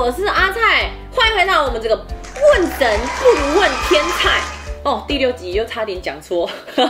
我是阿菜，欢迎回到我们这个问神不如问天菜哦。第6集又差点讲错。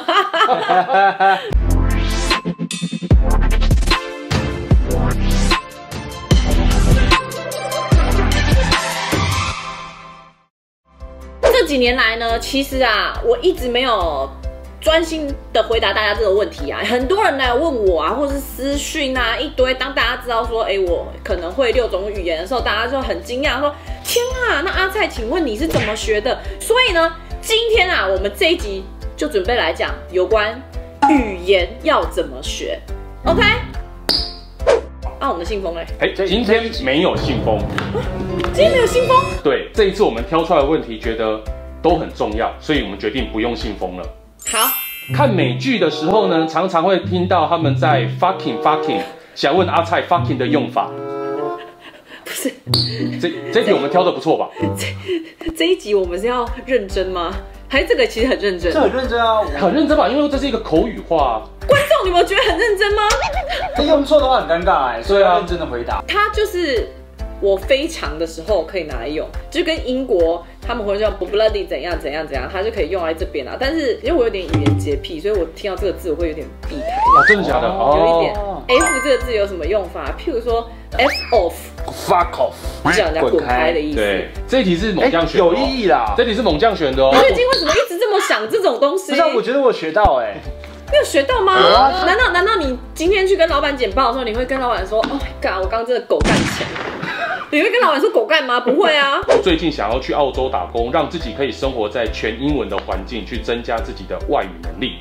这几年来呢，其实啊，我一直没有专心的回答大家这个问题啊，很多人来问我啊，或是私讯啊，一堆。当大家知道说，我可能会6种语言的时候，大家就很惊讶，说：天啊，那阿菜，请问你是怎么学的？所以呢，今天啊，我们这一集就准备来讲有关语言要怎么学。OK？ 我们的信封嘞？ 今天没有信封。 今天没有信封？ 对，这一次我们挑出来的问题，觉得都很重要，所以我们决定不用信封了。 好， 看美剧的时候呢，常常会听到他们在 fucking， 想问阿菜 fucking 的用法。 不是， 这题我们挑的不错吧？ 这一集我们是要认真吗？还是这个其实很认真？ 这很认真啊， 很认真吧？因为这是一个口语化。 观众，你们觉得很认真吗？ 这用错的话很尴尬所以要认真的回答。 它就是我非常的时候可以拿来用，就跟英国他们会叫 bloody 怎样怎样怎样，它就可以用在这边啊。但是因为我有点语言洁癖，所以我听到这个字我会有点避开。 真的假的？ 有一点。F 这个字有什么用法？譬如说 F off。Fuck off， 叫人家滚开的意思。 对，这一题是猛将选的， 有意义啦。 这题是猛将选的哦。 你最近为什么一直这么想这种东西？ 不是，我觉得我学到你有学到吗？难道你今天去跟老板简报的时候，你会跟老板说 ：“Oh my god， 我刚刚真的狗干钱。”你会跟老板说狗干吗？不会啊。 我最近想要去澳洲打工，让自己可以生活在全英文的环境，去增加自己的外语能力。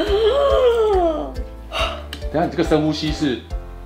等一下，你这个深呼吸是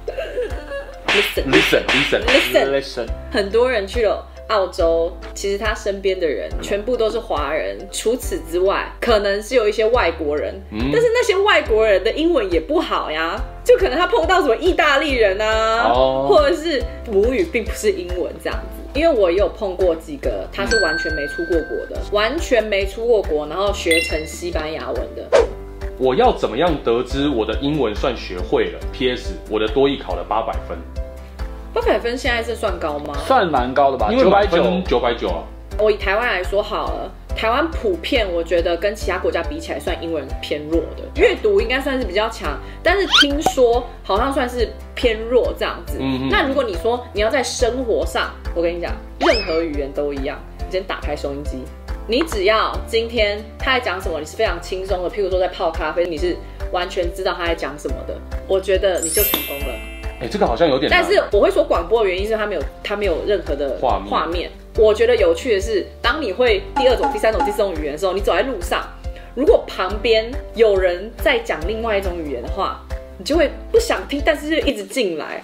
listen。 很多人去了澳洲，其实他身边的人全部都是华人，除此之外，可能是有一些外国人，但是那些外国人的英文也不好呀，就可能他碰到什么意大利人啊，或者是母语并不是英文这样子。因为我也有碰过几个，他是完全没出过国的，完全没出过国，然后学成西班牙文的。 我要怎么样得知我的英文算学会了 ？PS， 我的多益考了800分。 800分现在是算高吗？ 算蛮高的吧， 因为990啊。 我以台湾来说好了，台湾普遍我觉得跟其他国家比起来，算英文偏弱的，阅读应该算是比较强，但是听说好像算是偏弱这样子。那如果你说你要在生活上，我跟你讲，任何语言都一样，你先打开收音机，你只要今天他在讲什么，你是非常轻松的，譬如说在泡咖啡，你是完全知道他在讲什么的，我觉得你就成功了。 这个好像有点难。 但是我会说广播的原因是它没有任何的画面。我觉得有趣的是，当你会第2种、第3种、第4种语言的时候，你走在路上，如果旁边有人在讲另外一种语言的话，你就会不想听，但是就一直进来。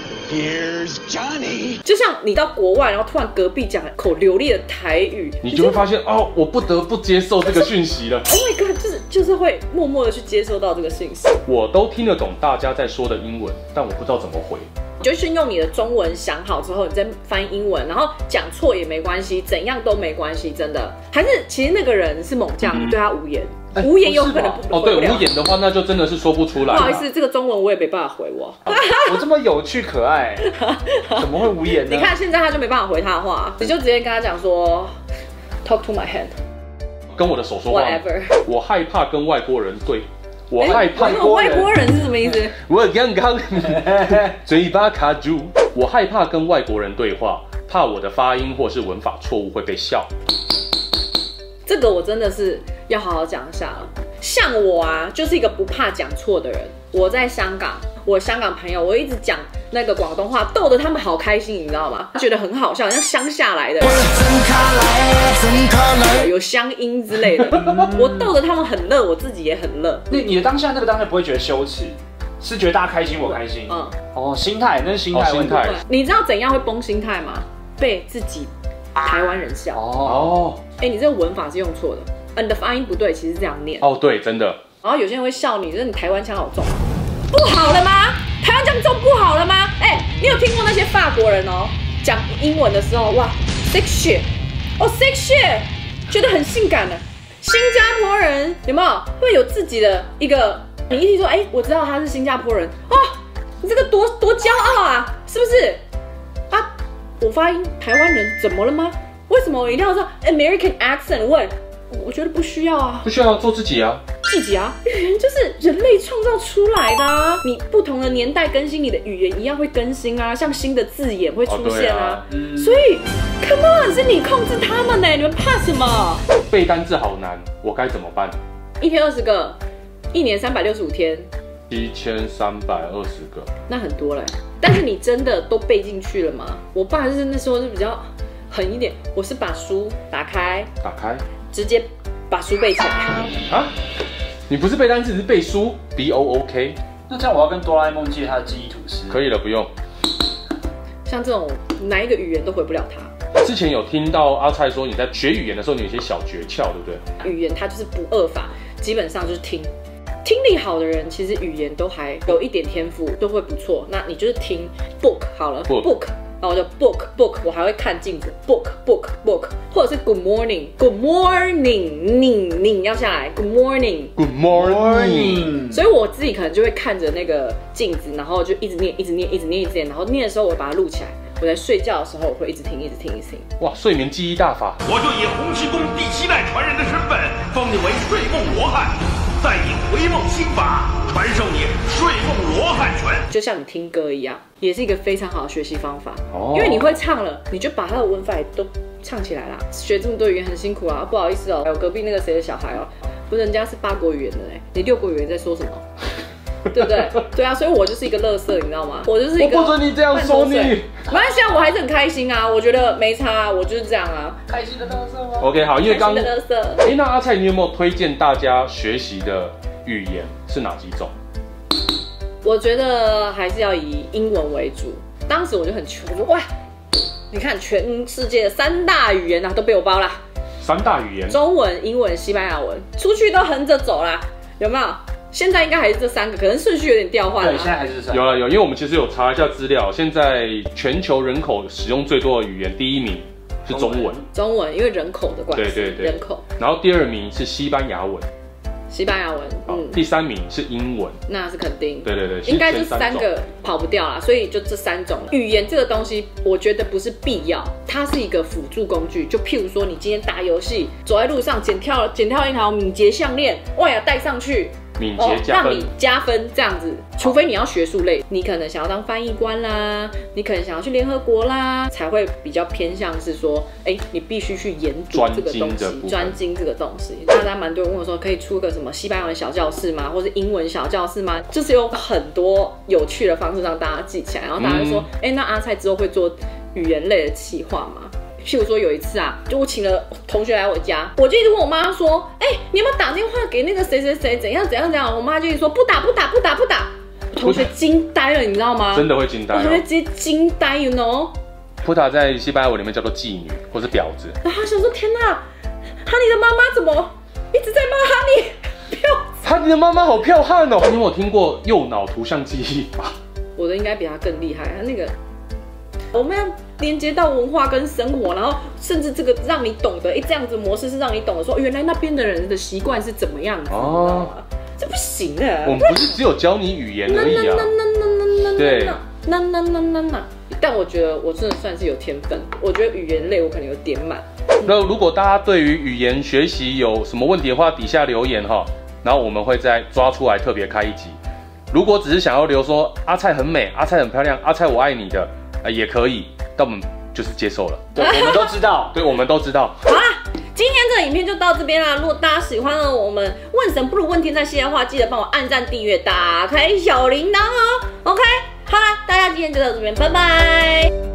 Here's Johnny， 就像你到国外，然后突然隔壁讲口流利的台语， 你就会发现我不得不接受这个讯息了。 Oh my god， 就是会默默的去接收到这个讯息。 我都听得懂大家在说的英文，但我不知道怎么回。 你就先用你的中文想好之后，你再翻英文，然后讲错也没关系，怎样都没关系，真的。还是其实那个人是猛将，你对他无言。无言有可能不对，无言的话，那就真的是说不出来。 不好意思，这个中文我也没办法回我。 我这么有趣可爱，怎么会无言呢？ 你看现在他就没办法回他的话，你就直接跟他讲说 ，Talk to my hand， 跟我的手说话。 Whatever。 我害怕跟外国人对，我害怕外国人是什么意思？ 我刚刚嘴巴卡住，我害怕跟外国人对话，怕我的发音或是文法错误会被笑。 这个我真的是要好好讲一下了。像我啊，就是一个不怕讲错的人。我在香港，我香港朋友，我一直讲那个广东话，逗得他们好开心，你知道吗？觉得很好笑，好像乡下来的，有乡音之类的。我逗得他们很乐，我自己也很乐。 你的当下不会觉得羞耻，是觉得大家开心我开心。心态，那是心态问题。 你知道怎样会崩心态吗？被自己台湾人笑。你这个文法是用错的，你的发音不对，其实这样念。 对，真的。 然后有些人会笑你，就是你台湾腔好重，不好了吗？台湾腔重不好了吗？你有听过那些法国人讲英文的时候，哇 ，sexy， sexy， 觉得很性感的。新加坡人有没有会有自己的一个？你一听说，我知道他是新加坡人，你这个多骄傲啊，是不是？ 我发音台湾人怎么了吗？为什么我一定要说 American accent？ 问，我觉得不需要啊， 不需要做自己啊。 自己啊，语言就是人类创造出来的啊！你不同的年代更新，你的语言一样会更新啊，像新的字眼会出现啊。所以 ，Come on， 是你控制他们呢，你们怕什么？ 背单字好难，我该怎么办 ？1天20个，一年365天 ，7320个， 那很多嘞。但是你真的都背进去了吗？我爸是那时候是比较狠一点，我是把书打开，直接把书背起来啊。你不是背单词，是背书 ，BOOK。 那这样我要跟哆啦 A 梦借他的记忆吐司？ 可以了，不用。 像这种哪一个语言都回不了他。 之前有听到阿蔡说你在学语言的时候，你有一些小诀窍，对不对？ 语言它就是不二法，基本上就是听力好的人，其实语言都还有一点天赋，都会不错。那你就是听 book 好了 ，book。然后我就 book， 我还会看镜子 book， 或者是 good morning， 你要下来 good morning。所以我自己可能就会看着那个镜子，然后就一直念，然后念的时候我会把它录起来。我在睡觉的时候我会一直听。 哇，睡眠记忆大法！ 我就以洪七公第7代传人的身份，封你为睡梦罗汉，再以回梦心法传授你睡梦罗汉拳。 就像你听歌一样，也是一个非常好的学习方法。因为你会唱了，你就把他的文法也都唱起来啦。学这么多语言很辛苦啊，不好意思哦，还有隔壁那个谁的小孩哦，不是人家是8国语言的嘞，你6国语言在说什么？对不对？对啊，所以我就是一个垃圾，你知道吗？我就是一个。 我不准你这样说你。 没关系啊，我还是很开心啊，我觉得没差啊，我就是这样啊。 开心的垃圾吗 ？OK， 好，因为刚。 开心的垃圾。 那阿蔡，你有没有推荐大家学习的语言是哪几种？ 我觉得还是要以英文为主。当时我就很穷，我说哇，你看全世界的3大语言啊都被我包啦。 3大语言： 中文、英文、西班牙文，出去都横着走啦，有没有？现在应该还是这3个，可能顺序有点调换了。 对，现在还是这3 个。有，因为我们其实有查一下资料，现在全球人口使用最多的语言，第1名是中文。 中文，因为人口的关系。 对， 人口。 然后第2名是西班牙文。第3名是英文。 那是肯定。 对， 应该这3个跑不掉啦，所以就这3种语言这个东西，我觉得不是必要，它是一个辅助工具。就譬如说，你今天打游戏，走在路上捡跳一条敏捷项链，哇呀，戴上去。 敏捷加分， 让你加分这样子，除非你要学术类，你可能想要当翻译官啦，你可能想要去联合国啦，才会比较偏向是说，你必须去研读这个东西，专精这个东西。大家蛮多人问我说，可以出个什么西班牙文小教室吗？或是英文小教室吗？就是有很多有趣的方式让大家记起来，然后大家就说，那阿蔡之后会做语言类的企划吗？譬如说有一次啊，就我请了同学来我家，我就一直问我妈说，你有没有打电话给那个谁怎样？我妈就一直说不打。我同学惊呆了，你知道吗？ 真的会惊呆。 我同学直接惊呆 ，you know。 普塔在西班牙文里面叫做妓女或是婊子。 然后他想说，天哪，哈尼的妈妈怎么一直在骂哈尼？ 哈尼的妈妈好剽悍哦！你有没有听过右脑图像记忆法？ 我的应该比他更厉害，他那个。我们要连接到文化跟生活，然后甚至这个让你懂得，这样子模式是让你懂得说，原来那边的人的习惯是怎么样子，这不行的。 我们不是只有教你语言而已啊。对。 但我觉得我真的算是有天分，我觉得语言类我可能有点满。 那如果大家对于语言学习有什么问题的话，底下留言哈，然后我们会再抓出来特别开一集。如果只是想要留说阿蔡很美，阿蔡很漂亮，阿蔡我爱你的。也可以，但我们就是接受了。 对，我们都知道。 对，我们都知道。 好啦，今天这个影片就到这边啦。如果大家喜欢我们问神不如问天在系列的话，记得帮我按赞、订阅、打开小铃铛哦。OK， 好啦，大家今天就到这边，拜拜。